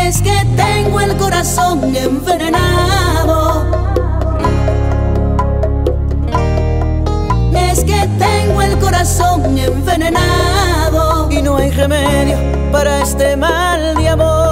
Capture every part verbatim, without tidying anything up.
Es que tengo el corazón envenenado. Es que tengo el corazón envenenado y no hay remedio para este mal de amor.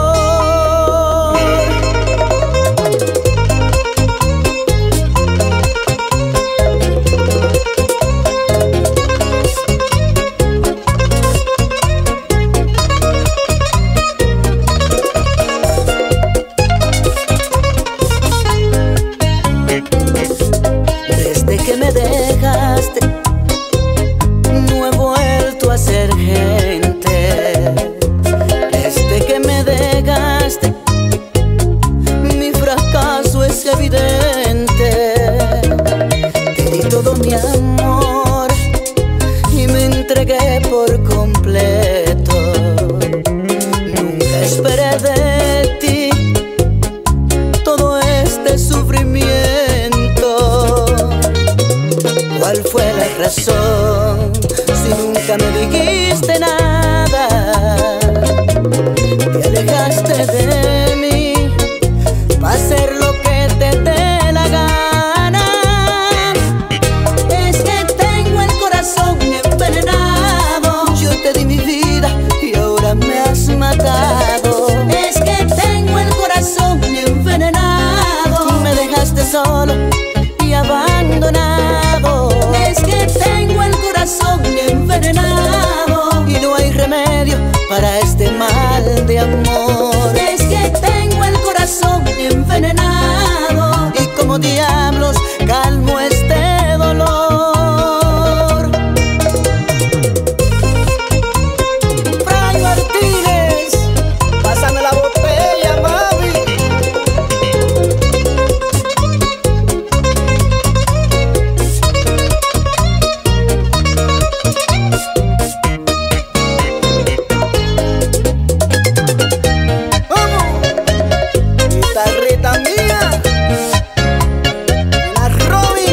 Desde que me dejaste no he vuelto a ser gente. Desde que me dejaste mi fracaso es evidente. Te di todo mi amor y me entregué por completo. Nunca esperé de ti todo este sufrimiento. ¿Cuál fue la razón si nunca me dijiste nada? Te alejaste de mí para hacer lo que te dé la gana. Es que tengo el corazón envenenado. Yo te di mi vida y ahora me has matado. Es que tengo el corazón envenenado. Me dejaste solo y abandonado. Es que tengo el corazón envenenado y no hay remedio para este mal de amor. Es que tengo el corazón envenenado y como diablos calmo este dolor. Fray Martínez, pásame la botella, mami. Guitarrita mía, la Robin.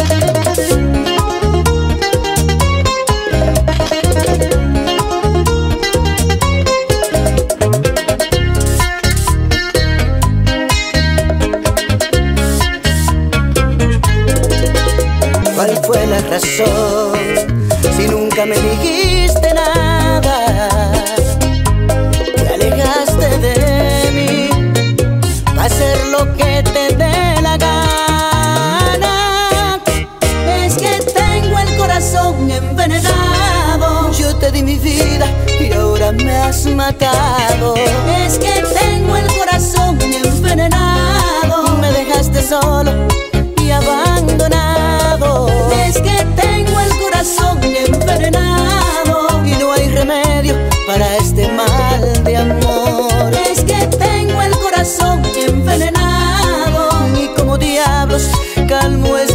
¿Cuál fue la razón si nunca me dijiste nada? Te alejaste de mí para hacer lo que te dé la gana. Es que tengo el corazón envenenado. Yo te di mi vida y ahora me has matado. Es que tengo el corazón envenenado. Me dejaste solo y abandonado. Es que tengo el corazón envenenado y no hay remedio para este mal de amor. Es que tengo el corazón envenenado y como diablos calmo es